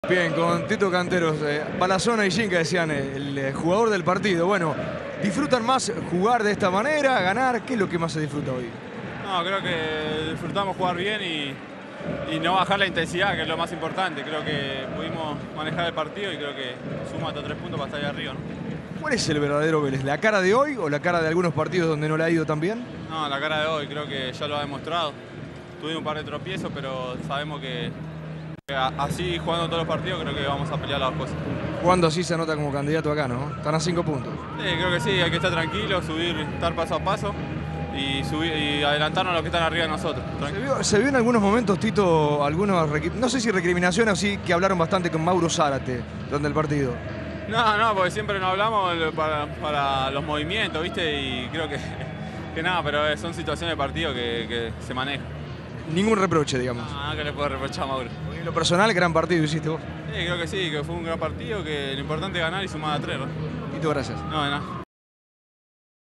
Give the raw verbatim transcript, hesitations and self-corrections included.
Bien, con Tito Canteros, eh, Palazona y Ginca decían eh, el eh, jugador del partido. Bueno, ¿disfrutan más jugar de esta manera, ganar? ¿Qué es lo que más se disfruta hoy? No, creo que disfrutamos jugar bien y, y no bajar la intensidad, que es lo más importante. Creo que pudimos manejar el partido y creo que suma hasta tres puntos para estar ahí arriba, ¿no? ¿Cuál es el verdadero Vélez? ¿La cara de hoy o la cara de algunos partidos donde no le ha ido tan bien? No, la cara de hoy creo que ya lo ha demostrado. Tuvimos un par de tropiezos, pero sabemos que, que así jugando todos los partidos creo que vamos a pelear las cosas. Jugando así se anota como candidato acá, ¿no? Están a cinco puntos. Sí, creo que sí, hay que estar tranquilo, subir, estar paso a paso y, subir, y adelantarnos a los que están arriba de nosotros. Se vio, se vio en algunos momentos, Tito, algunos, no sé si recriminaciones o sí, que hablaron bastante con Mauro Zárate durante el partido. No, no, porque siempre nos hablamos para, para los movimientos, ¿viste? Y creo que, que nada, pero son situaciones de partido que, que se manejan. Ningún reproche, digamos. No, no que le puedo reprochar a Mauro. En lo personal, gran partido hiciste vos. Sí, creo que sí, que fue un gran partido, que lo importante es ganar y sumar a tres, ¿no? Tito, gracias. No, de nada.